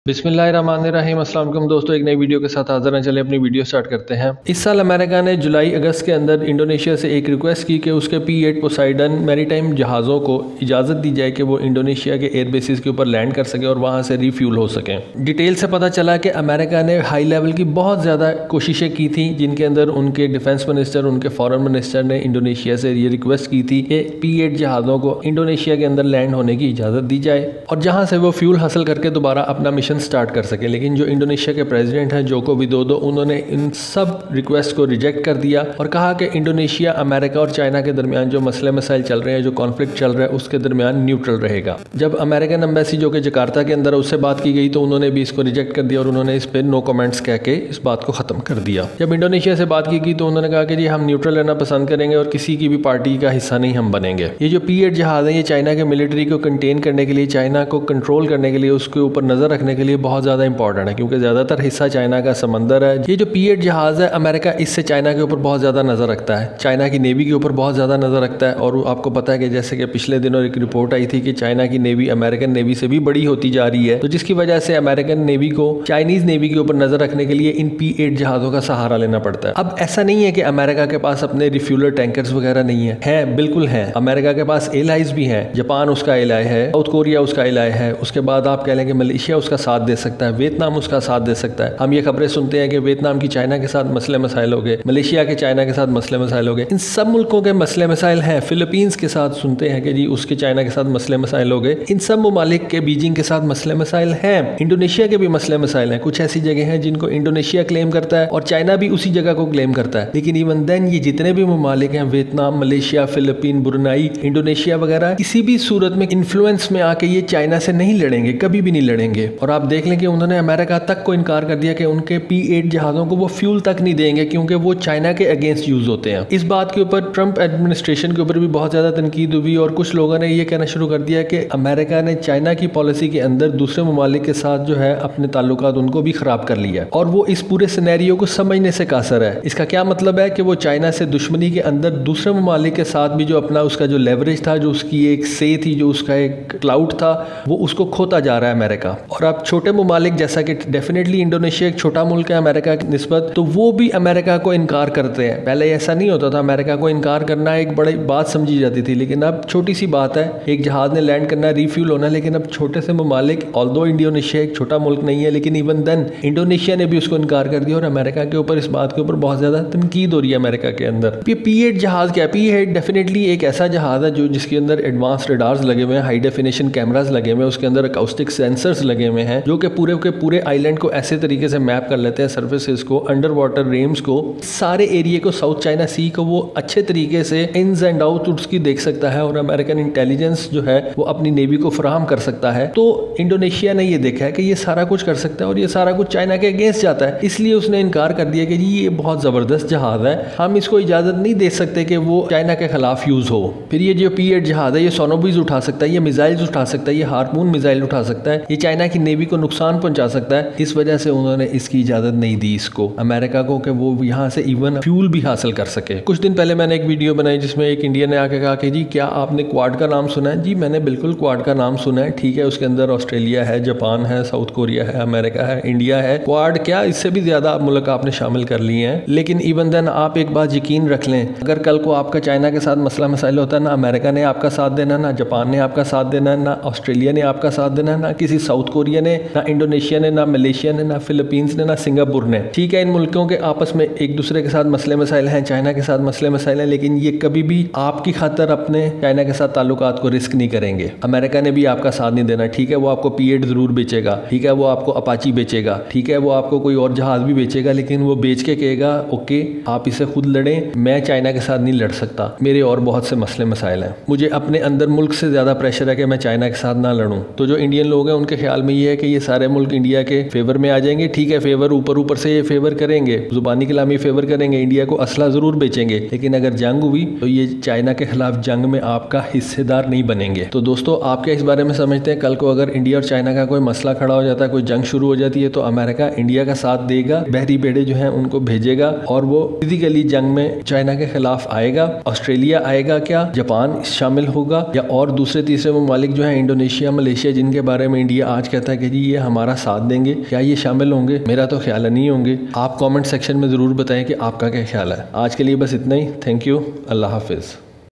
बिस्मिल्लाहिर्रहमानिर्रहीम। अस्सलाम वालेकुम दोस्तों, एक नई वीडियो के साथ हाजिर हैं। चले अपनी वीडियो स्टार्ट करते हैं। इस साल अमेरिका ने जुलाई अगस्त के अंदर इंडोनेशिया से एक रिक्वेस्ट की कि उसके P-8 पोसाइडन मैरीटाइम जहाज़ों को इजाज़त दी जाए कि वो इंडोनेशिया के एयर बेसिस के ऊपर लैंड कर सकें और वहाँ से रिफ्यूल हो सकें। डिटेल से पता चला कि अमेरिका ने हाई लेवल की बहुत ज़्यादा कोशिशें की थी, जिनके अंदर उनके डिफेंस मिनिस्टर, उनके फॉरेन मिनिस्टर ने इंडोनेशिया से ये रिक्वेस्ट की थी कि P-8 जहाज़ों को इंडोनेशिया के अंदर लैंड होने की इजाज़त दी जाए और जहाँ से वो फ्यूल हासिल करके दोबारा अपना मिशन स्टार्ट कर सके। लेकिन जो इंडोनेशिया के प्रेसिडेंट हैं जोको विदोदो, उन्होंने इन सब रिक्वेस्ट को रिजेक्ट कर दिया और कहा कि इंडोनेशिया अमेरिका और चाइना के दरमियान जो मसले मसाइल चल रहे हैं, जो कॉन्फ्लिक्ट चल रहा है, उसके दरमियान न्यूट्रल रहेगा। जब अमेरिकन एम्बेसी जो कि जकार्ता के अंदर उससे बात की गई तो उन्होंने भी इसको रिजेक्ट कर दिया और उन्होंने इस पर नो कमेंट्स कह के इस बात को ख़त्म कर दिया। जब इंडोनेशिया से बात की गई तो उन्होंने कहा कि जी हम न्यूट्रल रहना पसंद करेंगे और किसी की भी पार्टी का हिस्सा नहीं हम बनेंगे। ये जो P-8 जहाज़ है, ये चाइना के मिलिट्री को कंटेन करने के लिए, चाइना को कंट्रोल करने के लिए, उसके ऊपर नज़र रखने के लिए बहुत ज़्यादा इंपॉर्टेंट है, क्योंकि ज़्यादातर हिस्सा चाइना का समंदर है। ये जो P-8 जहाज़ है, अमेरिका इससे चाइना के ऊपर बहुत ज़्यादा नज़र रखता है, चाइना की नेवी के ऊपर बहुत ज़्यादा नज़र रखता है। और आपको पता है कि जैसे कि पिछले दिनों एक रिपोर्ट आई थी कि चाइना की नेवी अमेरिकन नेवी से भी बड़ी होती जा रही है, तो जिसकी वजह से अमेरिकन नेवी को चाइनीज़ नेवी के ऊपर नज़र रखने के लिए इन P-8 जहाज़ों का सहारा लेना पड़ता है। अब ऐसा नहीं है कि अमेरिका के पास अपने रिफ्यूलर टैंकर्स वगैरह नहीं है, बिल्कुल है। अमेरिका के पास एलाइज भी हैं, जापान उसका एलाय है, साउथ कोरिया उसका एलाय है, उसके बाद आप कह लें कि मलेशिया उसका साथ दे सकता है, वियतनाम उसका साथ दे सकता है। हम ये खबरें सुनते हैं कि वियतनाम की चाइना के साथ मसले मसाइल हो गए, मलेशिया के चाइना के साथ मसले मसाइल हो गए। इन सब मुल्कों के मसले मसाइल हैं। फिलीपींस के साथ सुनते हैं कि जी उसके चाइना के साथ मसले मसाइल हो गए। इन सब ममालिक के बीजिंग के साथ मसले मसाइल हैं। इंडोनेशिया के भी मसले मसाइल हैं। कुछ ऐसी जगह हैं जिनको इंडोनेशिया क्लेम करता है और चाइना भी उसी जगह को क्लेम करता है। लेकिन इवन देन ये जितने भी ममालिक हैं, Vietnam, Malaysia, Philippine, Brunei, Indonesia वगैरह, किसी भी सूरत में इन्फ्लुएंस में आके ये चाइना से नहीं लड़ेंगे, कभी भी नहीं लड़ेंगे। और आप देख लें कि उन्होंने अमेरिका तक को इनकार कर दिया कि उनके P-8 जहाज़ों को वो फ्यूल तक नहीं देंगे, क्योंकि वो चाइना के अगेंस्ट यूज होते हैं। इस बात के ऊपर ट्रंप एडमिनिस्ट्रेशन के ऊपर भी बहुत ज़्यादा तनकीद हुई और कुछ लोगों ने ये कहना शुरू कर दिया कि अमेरिका ने चाइना की पॉलिसी के अंदर दूसरे ममालिक के साथ जो है अपने ताल्लुकात उनको भी ख़राब कर लिया और वो इस पूरे सिनेरियो को समझने से कासर है। इसका क्या मतलब है कि वो चाइना से दुश्मनी के अंदर दूसरे ममालिक के साथ भी जो अपना उसका जो लेवरेज था, जो उसकी एक से थी, जो उसका एक क्लाउड था, वो उसको खोता जा रहा है अमेरिका। और अब छोटे ममालिक जैसा कि डेफिनेटली इंडोनेशिया एक छोटा मुल्क है अमेरिका की निस्बत, तो वो भी अमेरिका को इनकार करते हैं। पहले ऐसा नहीं होता था, अमेरिका को इनकार करना एक बड़ी बात समझी जाती थी, लेकिन अब छोटी सी बात है, एक जहाज ने लैंड करना, रिफ्यूल होना। लेकिन अब छोटे से ममालिक, ऑल्दो इंडोनेशिया एक छोटा मुल्क नहीं है, लेकिन इवन देन इंडोनेशिया ने भी उसको इनकार कर दिया और अमेरिका के ऊपर इस बात के ऊपर बहुत ज्यादा तनकीद हो रही है अमेरिका के अंदर। ये P-8 जहाज क्या है? P-8 डेफिनेटली एक ऐसा जहाज है जो जिसके अंदर एडवांस रडार्स लगे हुए हैं, हाई डेफिनेशन कैमरास लगे हुए हैं, उसके अंदर अकाउस्टिक सेंसर्स लगे हुए हैं जो कि पूरे के पूरे आइलैंड को ऐसे तरीके से मैप कर लेते हैं, सर्फेसिस को, अंडर वाटर रेम्स को, सारे एरिया को, साउथ चाइना सी को वो अच्छे तरीके से इन्स एंड आउट उसकी देख सकता है और अमेरिकन इंटेलिजेंस जो है वो अपनी नेवी को फराहम कर सकता है। तो इंडोनेशिया ने ये देखा है कि ये सारा कुछ कर सकता है और ये सारा कुछ चाइना के अगेंस्ट जाता है, इसलिए उसने इनकार कर दिया कि जी ये बहुत ज़बरदस्त जहाज़ है, हम इसको इजाज़त नहीं दे सकते कि वो चाइना के खिलाफ यूज़ हो। फिर ये जो P-8 जहाज़ है, ये सोनोबीज उठा सकता है, ये मिसाइल्स उठा सकता है, ये हार्पून मिसाइल उठा सकता है, ये चाइना की नेवी को नुकसान पहुंचा सकता है। इस वजह से उन्होंने इसकी इजाज़त नहीं दी इसको, अमेरिका को, कि वो यहाँ से इवन फ्यूल भी हासिल कर सके। कुछ दिन पहले मैंने एक वीडियो बनाई जिसमें एक इंडियन ने आके कहा कि जी क्या आपने क्वाड का नाम सुना है? जी मैंने बिल्कुल क्वाड का नाम सुना है, ठीक है, उसके अंदर ऑस्ट्रेलिया है, जापान है, साउथ कोरिया है, अमेरिका है, इंडिया है। क्वाड क्या, इससे भी ज़्यादा मुल्क आपने शामिल कर लिए हैं। लेकिन इवन देन आप एक बात यकीन रख लें, अगर कल को आपका चाइना के साथ मसला मसाइल होता है, ना अमेरिका ने आपका साथ देना, ना जापान ने आपका साथ देना, ना ऑस्ट्रेलिया ने आपका साथ देना, ना किसी साउथ कोरिया ने, ना इंडोनेशिया ने, ना मलेशिया ने, ना फिलीपींस ने, ना सिंगापुर ने। ठीक है, इन मुल्कों के आपस में एक दूसरे के साथ मसले मसाइल हैं, चाइना के साथ मसले मसाइल हैं, लेकिन ये कभी भी आपकी खातर अपने चाइना के साथ ताल्लुकात को रिस्क नहीं करेंगे। अमेरिका ने भी आपका साथ नहीं देना, ठीक है, वो आपको P-8 जरूर बेचेगा, ठीक है, वो आपको अपाची बेचेगा, ठीक है, वो आपको कोई और जहाज भी बेचेगा, लेकिन वो बेच के कहेगा ओके आप इसे खुद लड़ें, मैं चाइना के साथ नहीं लड़ सकता, मेरे और बहुत से मसले मसाइल हैं, मुझे अपने अंदर मुल्क से ज़्यादा प्रेशर है कि मैं चाइना के साथ ना लड़ूं। तो जो इंडियन लोग हैं उनके ख्याल में ये है कि ये सारे मुल्क इंडिया के फेवर में आ जाएंगे, ठीक है, फेवर ऊपर ऊपर से ये फेवर करेंगे, जुबानी कलामी फेवर करेंगे, इंडिया को असला ज़रूर बेचेंगे, लेकिन अगर जंग हुई तो ये चाइना के खिलाफ जंग में आपका हिस्सेदार नहीं बनेंगे। तो दोस्तों आप क्या इस बारे में समझते हैं? कल को अगर इंडिया और चाइना का कोई मसला खड़ा हो जाता है, कोई जंग शुरू हो जाती है, तो अमेरिका इंडिया का साथ देगा, बहरी बेड़े जो हैं उनको भेजेगा और वो फिजिकली जंग में चाइना के खिलाफ आएगा? ऑस्ट्रेलिया आएगा क्या? जापान शामिल होगा या और दूसरे तीसरे ममालिक जो है इंडोनेशिया, मलेशिया, जिनके बारे में इंडिया आज कहता है कि जी ये हमारा साथ देंगे, क्या ये शामिल होंगे? मेरा तो ख्याल है नहीं होंगे। आप कमेंट सेक्शन में ज़रूर बताएं कि आपका क्या ख्याल है। आज के लिए बस इतना ही। Thank you. अल्लाह हाफिज़।